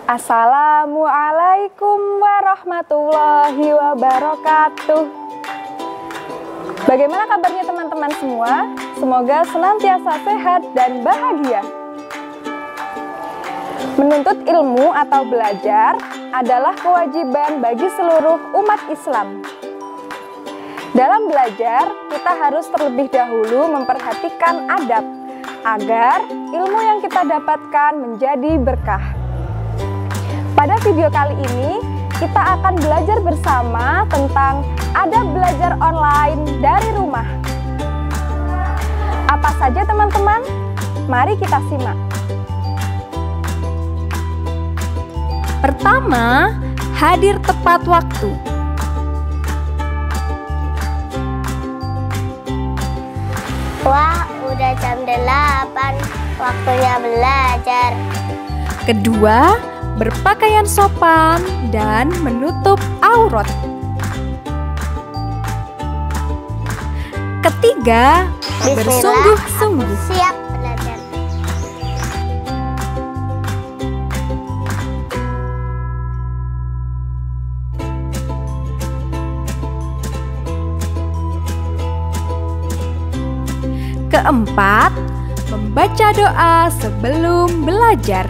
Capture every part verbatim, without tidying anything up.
Assalamualaikum warahmatullahi wabarakatuh. Bagaimana kabarnya teman-teman semua? Semoga senantiasa sehat dan bahagia. Menuntut ilmu atau belajar adalah kewajiban bagi seluruh umat Islam. Dalam belajar, kita harus terlebih dahulu memperhatikan adab agar ilmu yang kita dapatkan menjadi berkah. Pada video kali ini, kita akan belajar bersama tentang adab belajar online dari rumah. Apa saja teman-teman? Mari kita simak. Pertama, hadir tepat waktu. Wah, udah jam delapan, waktunya belajar. Kedua, berpakaian sopan dan menutup aurat. Ketiga, bersungguh-sungguh. Siap belajar. Keempat, membaca doa sebelum belajar.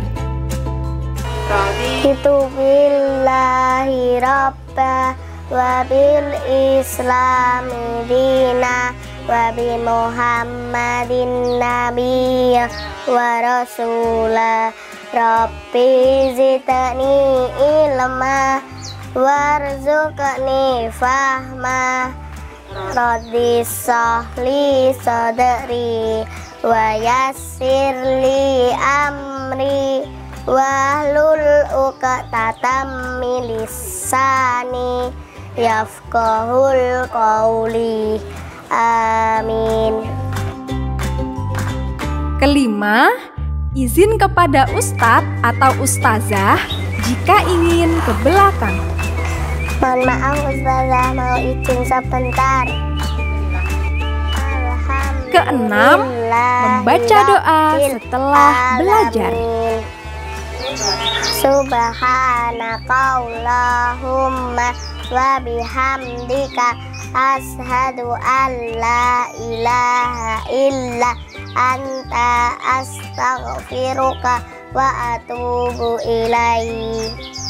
Itu billahi rabba wa bil islami dina wa bi muhammadin nabiyya wa rasula rabbi zidni ilma warzuqni fahma raddi sahli sadri wa yassirli amri wahlul uqdatam min lisani yafqahul qawli. Amin. Kelima, izin kepada ustadz atau ustazah jika ingin ke belakang. Mohon maaf ustazah, mau izin sebentar. Keenam, membaca doa setelah belajar. Subhanakallahumma wa bihamdika ashhadu an la ilaha illa anta astaghfiruka wa atubu ilaik.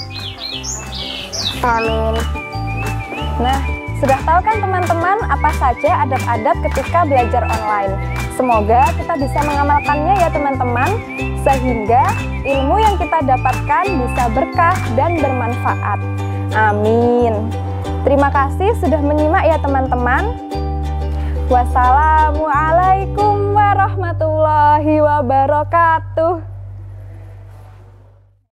Amin. Nah, sudah tahu kan teman-teman apa saja adab-adab ketika belajar online? Semoga kita bisa mengamalkannya ya teman-teman, sehingga ilmu yang kita dapatkan bisa berkah dan bermanfaat. Amin. Terima kasih sudah menyimak ya teman-teman. Wassalamualaikum warahmatullahi wabarakatuh.